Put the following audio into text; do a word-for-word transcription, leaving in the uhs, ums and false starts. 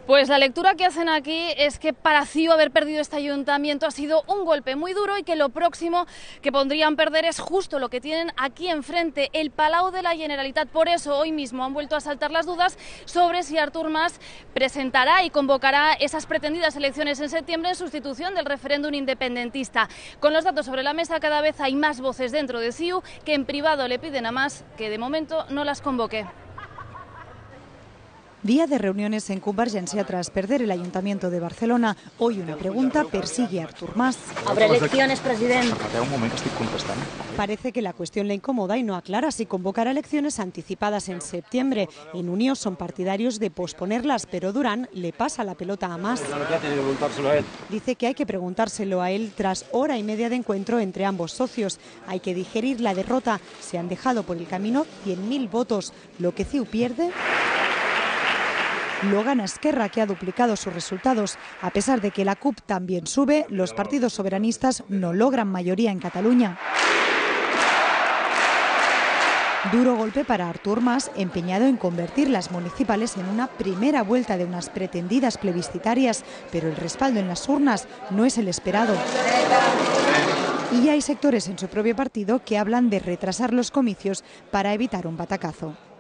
Pues la lectura que hacen aquí es que para C I U haber perdido este ayuntamiento ha sido un golpe muy duro y que lo próximo que podrían perder es justo lo que tienen aquí enfrente, el Palau de la Generalitat. Por eso hoy mismo han vuelto a saltar las dudas sobre si Artur Mas presentará y convocará esas pretendidas elecciones en septiembre en sustitución del referéndum independentista. Con los datos sobre la mesa, cada vez hay más voces dentro de C I U que en privado le piden a Mas que de momento no las convoque. Día de reuniones en Convergencia tras perder el Ayuntamiento de Barcelona. Hoy una pregunta persigue a Artur Mas. ¿Habrá elecciones, presidente? Un moment que estic contestant. Parece que la cuestión le incomoda y no aclara si convocará elecciones anticipadas en septiembre. En Unió son partidarios de posponerlas, pero Durán le pasa la pelota a Mas. Dice que hay que preguntárselo a él tras hora y media de encuentro entre ambos socios. Hay que digerir la derrota. Se han dejado por el camino cien mil votos. Lo que C I U pierde lo gana Esquerra, que ha duplicado sus resultados. A pesar de que la C U P también sube, los partidos soberanistas no logran mayoría en Cataluña. Duro golpe para Artur Mas, empeñado en convertir las municipales en una primera vuelta de unas pretendidas plebiscitarias, pero el respaldo en las urnas no es el esperado. Y hay sectores en su propio partido que hablan de retrasar los comicios para evitar un batacazo.